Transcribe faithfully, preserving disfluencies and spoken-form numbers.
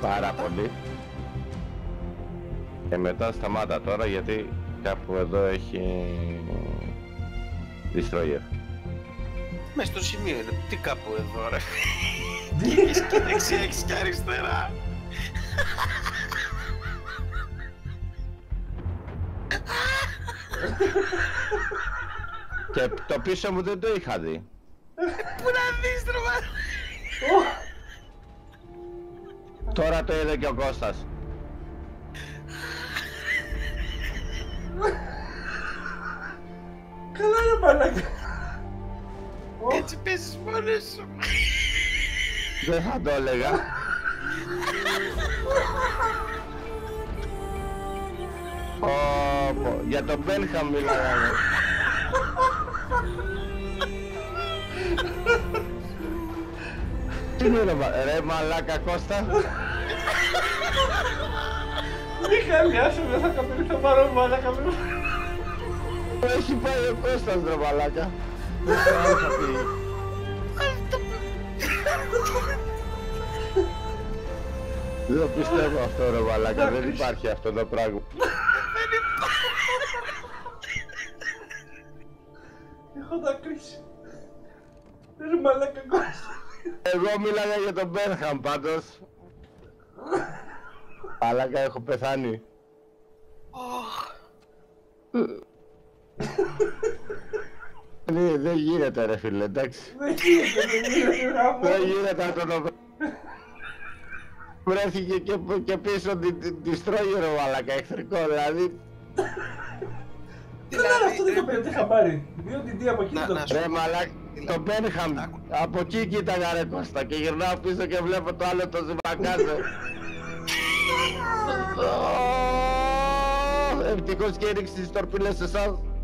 Πάρα πολύ. Και μετά σταμάτα τώρα γιατί κάπου εδώ έχει destroyer. Μες στο σημείο είναι, τι κάπου εδώ ρε. Έχεις και δεξιά, έχεις και αριστερά. Και το πίσω μου δεν το είχα δει. Πού να δεις ρε μα. Τώρα το είδε και ο Κώστας. Καλά ρε μαλάκα. Έτσι παίζεις μόνος σου. Δεν θα το έλεγα. Ω, για τον Μπέλχαμ μιλάγαμε. Τι είναι ρε, ρε μαλάκα Κώστα. Μη χαλιάσω μέσα καπέλη, θα πάρω μαλάκα με. Έχει πάει ο Κώστας ρε μαλάκα. Δεν ξέρω θα πει. Δεν το πιστεύω αυτό ρε μαλάκα, δεν υπάρχει αυτό το πράγμα. Έχω δακρύσει. Ρε μαλάκα Κώστα. Εγώ μίλαγα για τον Μπέρχαμ πάντως. Μαλάκα έχω πεθάνει. Δεν γίνεται ρε φίλε, εντάξει. Δεν γίνεται, δεν γίνεται γάμο. Δεν γίνεται αυτό το πράγμα. Βρέθηκε και, και πίσω destroyer ο μαλάκα, εχθρικό δηλαδή. Δεν είναι αυτό δεν το πήρε, είχα πάρει. Δύο τι τι από εκεί το... Ρε μαλάκα, το Μπέρχαμ, από εκεί κοίταγα ρε Κώστα και γυρνάω πίσω και βλέπω το άλλο το ζυμακάζε. Ευτυχώς και έριξε τις τορπίλες εσάς.